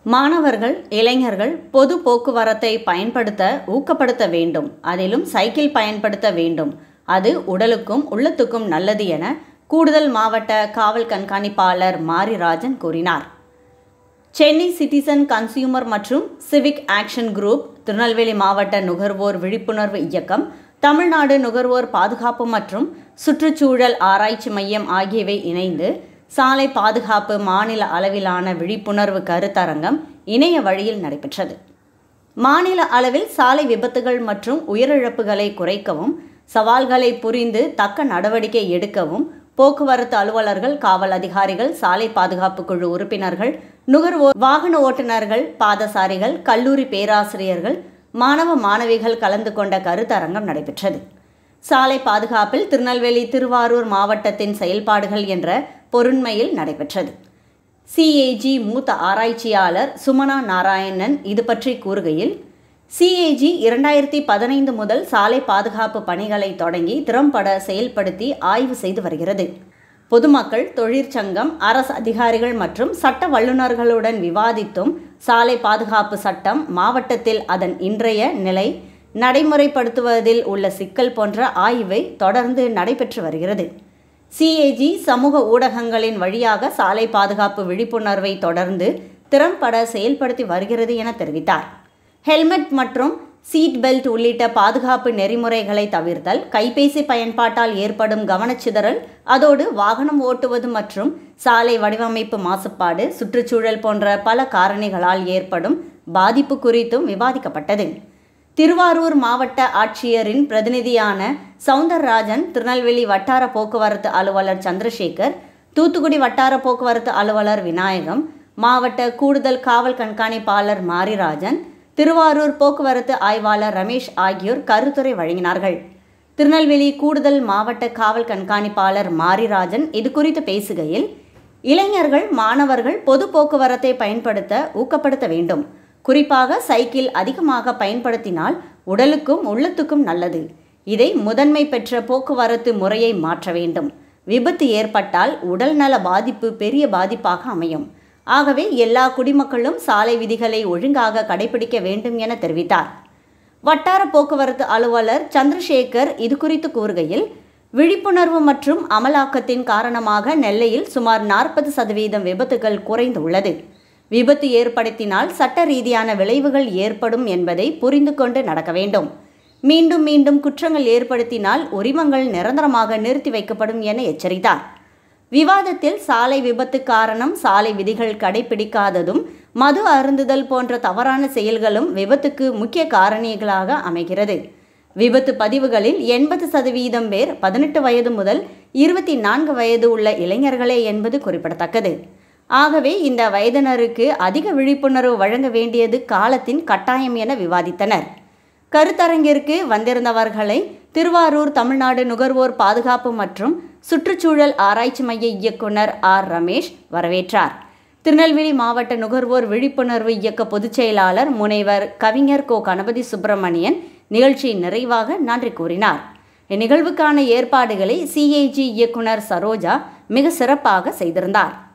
மாணவர்கள், இளைஞர்கள் பொது போக்குவரத்தை பயன்படுத்த ஊக்கப்படுத்த வேண்டும். அதிலும் சைக்கிள் பயன்படுத்த வேண்டும். அது உடலுக்கும் உள்ளத்துக்கும் நல்லது என கூடுதல் மாவட்ட காவல் கண்காணிப்பாளர் மாரிராஜன் கூறினார். சென்னை சிட்டிசன் கன்சியூமர் மற்றும் சிவிக் ஆக்ஷன் குரூப், திருநெல்வேலி மாவட்ட நுகர்வோர் விழிப்புணர்வு இயக்கம், தமிழ்நாடு நுகர்வோர் பாதுகாப்பு மற்றும் சுற்றுச்சூழல் ஆராய்ச்சி மையம் ஆகியவை இணைந்து சாலை பாதுகாப்பு மாநில அளவிலான விழிப்புணர்வு கருத்தரங்கம் இணைய வழியில் நடைபெற்றது. மாநில அளவில் சாலை விபத்துகள் மற்றும் உயிரிழப்புகளை குறைக்கவும், சவால்களை புரிந்து தக்க நடவடிக்கை எடுக்கவும் போக்குவரத்து அலுவலர்கள், காவல் அதிகாரிகள், சாலை பாதுகாப்பு குழு உறுப்பினர்கள், நுகர்வோர், வாகன ஓட்டுநர்கள், பாதசாரிகள், கல்லூரி பேராசிரியர்கள், மாணவ மாணவிகள் கலந்து கொண்ட கருத்தரங்கம் நடைபெற்றது. சாலை பாதுகாப்பில் திருநெல்வேலி, திருவாரூர் மாவட்டத்தின் செயல்பாடுகள் என்ற பொருண்மையில் நடைபெற்றது. சிஏஜி மூத்த ஆராய்ச்சியாளர் சுமனா நாராயணன் இது பற்றி கூறுகையில், சிஏஜி 2015 முதல் சாலை பாதுகாப்பு பணிகளை தொடங்கி திறம்பட செயல்படுத்தி ஆய்வு செய்து வருகிறது. பொதுமக்கள், தொழிற்சங்கம், அரசு அதிகாரிகள் மற்றும் சட்ட வல்லுநர்களுடன் விவாதித்தும் சாலை பாதுகாப்பு சட்டம், மாவட்டத்தில் அதன் இன்றைய நிலை, நடைமுறைப்படுத்துவதில் உள்ள சிக்கல் போன்ற ஆய்வை தொடர்ந்து நடைபெற்று வருகிறது. சிஏஜி சமூக ஊடகங்களின் வழியாக சாலை பாதுகாப்பு விழிப்புணர்வை தொடர்ந்து திறம்பட செயல்படுத்தி வருகிறது என தெரிவித்தார். ஹெல்மெட் மற்றும் சீட் பெல்ட் உள்ளிட்ட பாதுகாப்பு நெறிமுறைகளை தவிர்த்தல், கைபேசி பயன்பாட்டால் ஏற்படும் கவனச்சிதறல், அதோடு வாகனம் ஓட்டுவது மற்றும் சாலை வடிவமைப்பு மாசுபாடு, சுற்றுச்சூழல் போன்ற பல காரணிகளால் ஏற்படும் பாதிப்பு குறித்தும் விவாதிக்கப்பட்டது. திருவாரூர் மாவட்ட ஆட்சியரின் பிரதிநிதியான சவுந்தரராஜன், திருநெல்வேலி வட்டார போக்குவரத்து அலுவலர் சந்திரசேகர், தூத்துக்குடி வட்டார போக்குவரத்து அலுவலர் விநாயகம், மாவட்ட கூடுதல் காவல் கண்காணிப்பாளர் மாரிராஜன், திருவாரூர் போக்குவரத்து ஆய்வாளர் ரமேஷ் ஆகியோர் கருத்துரை வழங்கினார்கள். திருநெல்வேலி கூடுதல் மாவட்ட காவல் கண்காணிப்பாளர் மாரிராஜன் இது குறித்து பேசுகையில், இளைஞர்கள், மாணவர்கள் பொது போக்குவரத்தை பயன்படுத்த ஊக்கப்படுத்த வேண்டும். குறிப்பாக சைக்கிள் அதிகமாக பயன்படுத்தினால் உடலுக்கும் உள்ளத்துக்கும் நல்லது. இதை முதன்மை பெற்ற போக்குவரத்து முறையை மாற்ற வேண்டும். விபத்து ஏற்பட்டால் உடல்நல பாதிப்பு பெரிய பாதிப்பாக அமையும். ஆகவே எல்லா குடிமக்களும் சாலை விதிகளை ஒழுங்காக கடைபிடிக்க வேண்டும் என தெரிவித்தார். வட்டார போக்குவரத்து அலுவலர் சந்திரசேகர் இது குறித்து கூறுகையில், விழிப்புணர்வு மற்றும் அமலாக்கத்தின் காரணமாக நெல்லையில் சுமார் 40% விபத்துகள் குறைந்துள்ளது. விபத்து ஏற்படுத்தினால் சட்ட ரீதியான விளைவுகள் ஏற்படும் என்பதை புரிந்து கொண்டு நடக்க வேண்டும். மீண்டும் மீண்டும் குற்றங்கள் ஏற்படுத்தினால் உரிமங்கள் நிரந்தரமாக நிறுத்தி வைக்கப்படும் என எச்சரித்தார். விவாதத்தில் சாலை விபத்து காரணம் சாலை விதிகள் கடைபிடிக்காததும், மது அருந்துதல் போன்ற தவறான செயல்களும் விபத்துக்கு முக்கிய காரணிகளாக அமைகிறது. விபத்து பதிவுகளில் 80% பேர் 18 வயது முதல் 24 வயது உள்ள இளைஞர்களே என்பது குறிப்பிடத்தக்கது. ஆகவே இந்த வயதினருக்கு அதிக விழிப்புணர்வு வழங்க வேண்டியது காலத்தின் கட்டாயம் என விவாதித்தனர். கருத்தரங்கிற்கு வந்திருந்தவர்களை திருவாரூர் தமிழ்நாடு நுகர்வோர் பாதுகாப்பு மற்றும் சுற்றுச்சூழல் ஆராய்ச்சி மைய இயக்குனர் ஆர். ரமேஷ் வரவேற்றார். திருநெல்வேலி மாவட்ட நுகர்வோர் விழிப்புணர்வு இயக்க பொதுச் செயலாளர் முனைவர் கவிஞர் கோ. கணபதி சுப்பிரமணியன் நிகழ்ச்சி நிறைவாக நன்றி கூறினார். இந்நிகழ்வுக்கான ஏற்பாடுகளை சிஏஜி இயக்குனர் சரோஜா மிக சிறப்பாக செய்திருந்தார்.